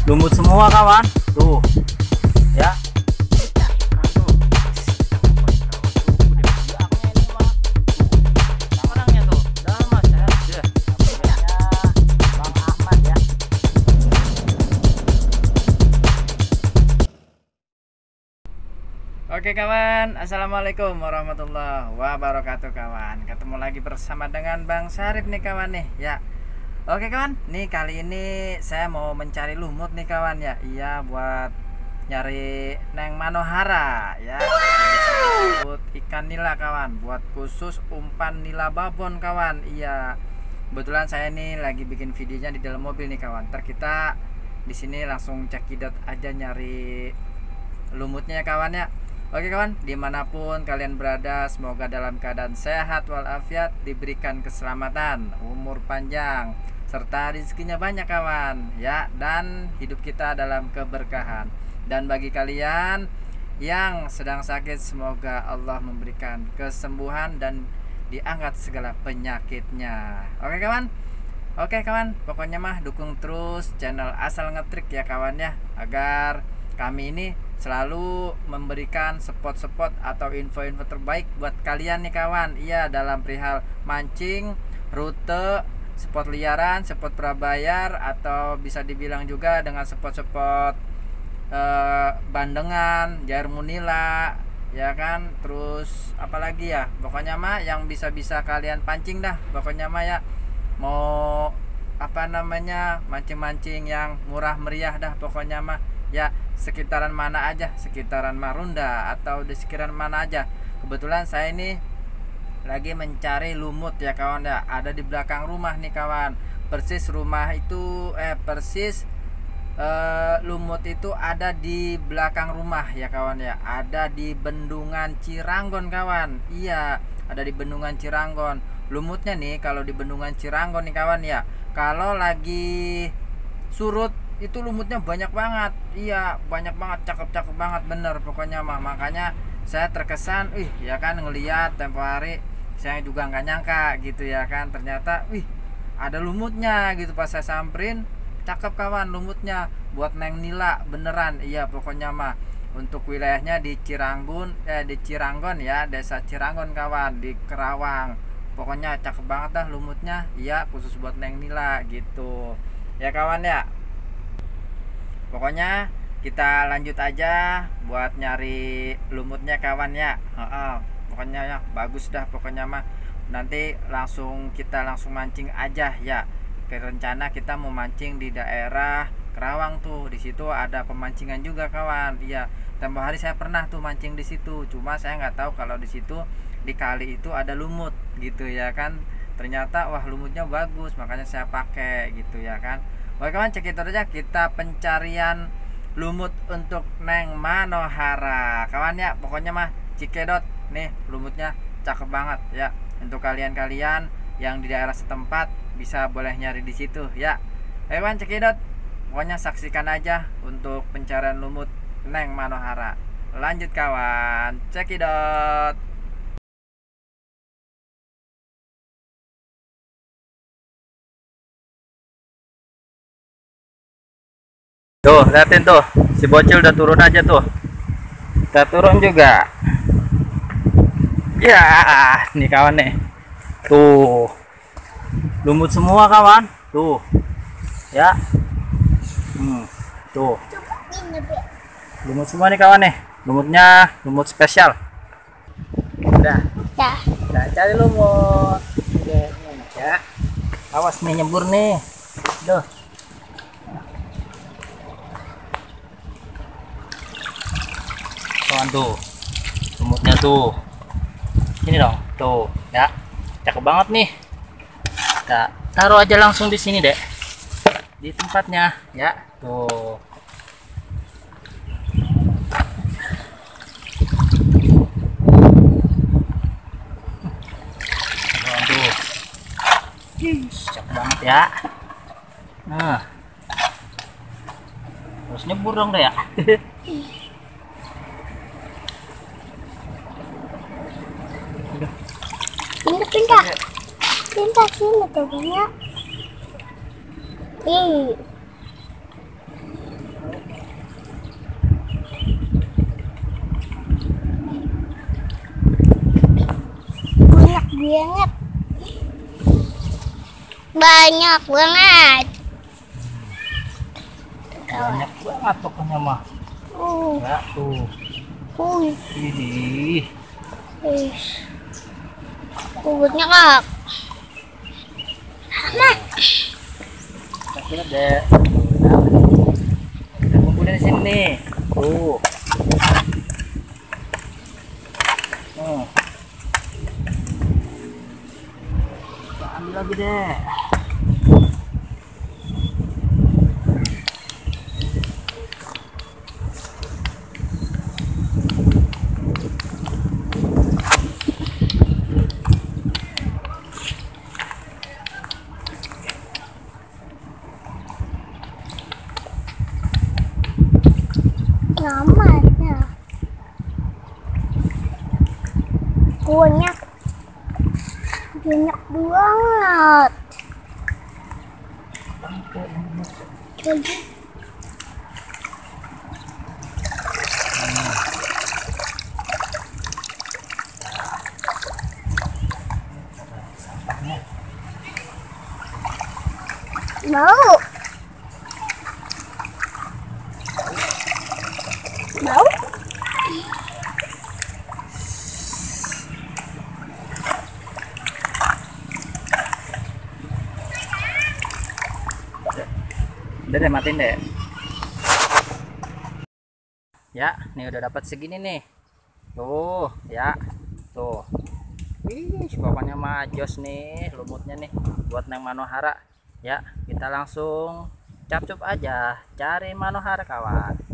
Lumut semua kawan. Tuh. Ya. Oke kawan, assalamualaikum warahmatullahi wabarakatuh kawan. Ketemu lagi bersama dengan Bang Syarif nih kawan nih ya. Oke kawan, nih kali ini saya mau mencari lumut nih kawan ya. Iya, buat nyari neng manohara ya. Disebut ikan nila kawan, buat khusus umpan nila babon kawan. Iya, kebetulan saya nih lagi bikin videonya di dalam mobil nih kawan. Ntar kita di sini langsung cekidot aja nyari lumutnya ya kawan ya. Oke kawan, dimanapun kalian berada, semoga dalam keadaan sehat walafiat, diberikan keselamatan, umur panjang, serta rezekinya banyak kawan ya, dan hidup kita dalam keberkahan. Dan bagi kalian yang sedang sakit, semoga Allah memberikan kesembuhan dan diangkat segala penyakitnya. Oke kawan, pokoknya mah dukung terus channel Asal Ngetrik ya kawan ya, agar kami ini selalu memberikan spot-spot atau info-info terbaik buat kalian nih kawan. Iya, dalam perihal mancing, rute, spot liaran, spot prabayar, atau bisa dibilang juga dengan spot-spot bandengan, jarmunila, ya kan. Terus apalagi ya, pokoknya mah yang bisa-bisa kalian pancing dah. Pokoknya mah ya, mau apa namanya, mancing-mancing yang murah meriah dah pokoknya mah ya, sekitaran mana aja, sekitaran Marunda atau di sekitaran mana aja. Kebetulan saya ini lagi mencari lumut ya kawan ya, ada di belakang rumah nih kawan. Persis rumah itu lumut itu ada di belakang rumah ya kawan ya, ada di Bendungan Ciranggon kawan. Iya, ada di Bendungan Ciranggon. Lumutnya nih kalau di Bendungan Ciranggon nih kawan ya, kalau lagi surut itu lumutnya banyak banget. Iya, banyak banget, cakep-cakep banget bener pokoknya mah. Makanya saya terkesan ya kan, ngeliat tempo hari saya juga nggak nyangka gitu ya kan, ternyata ada lumutnya gitu. Pas saya samperin, cakep kawan lumutnya, buat neng nila beneran. Iya, pokoknya mah untuk wilayahnya di di Ciranggon ya, desa Ciranggon kawan, di Kerawang. Pokoknya cakep banget dah lumutnya. Iya, khusus buat neng nila gitu ya kawan ya. Pokoknya kita lanjut aja buat nyari lumutnya kawan ya. Pokoknya ya bagus dah pokoknya mah. Nanti kita langsung mancing aja ya. Rencana kita mau mancing di daerah Kerawang tuh. Di situ ada pemancingan juga kawan. Iya, tempo hari saya pernah tuh mancing di situ. Cuma saya nggak tahu kalau di situ di kali itu ada lumut gitu ya kan. Ternyata wah, lumutnya bagus, makanya saya pakai gitu ya kan. Oke kawan, cek itu aja kita pencarian lumut untuk neng manohara kawan ya. Pokoknya mah cikedot nih, lumutnya cakep banget ya. Untuk kalian-kalian yang di daerah setempat bisa boleh nyari di situ ya. Oke kawan, cekidot, pokoknya saksikan aja untuk pencarian lumut neng manohara. Lanjut kawan, cekidot. Tuh, liatin tuh, si bocil udah turun aja tuh. Kita turun juga. Ya, nih kawan nih. Tuh. Lumut semua kawan. Tuh. Ya. Tuh. Lumut semua nih kawan nih. Lumutnya lumut spesial. Udah. Nah, cari lumut. Oke, ya. Awas nih, nyebur nih. Duh. Kawan tuh, lumutnya tuh, ini dong, tuh, ya, cakep banget nih. Kita taruh aja langsung di sini deh, di tempatnya, ya, tuh. Kawan tuh, cakep banget ya. Nah, terus nyebur dong deh ya. Pindah sini tuh banyak. banget. Banyak banget. Banyak banget pokoknya mah. Ya tuh. Ini. Bubutnya kak. Nah. Kasih deh. Kita kumpulin di sini. Tuh. Kita ambil lagi deh. Namanya banyak banget. Jadi mau Udah deh, matiin deh. Ya, nih udah dapat segini nih. Tuh, ya. Tuh. Ih, pokoknya majos nih lumutnya nih buat Neng Manohara. Ya, kita langsung capcup aja cari Manohara kawan.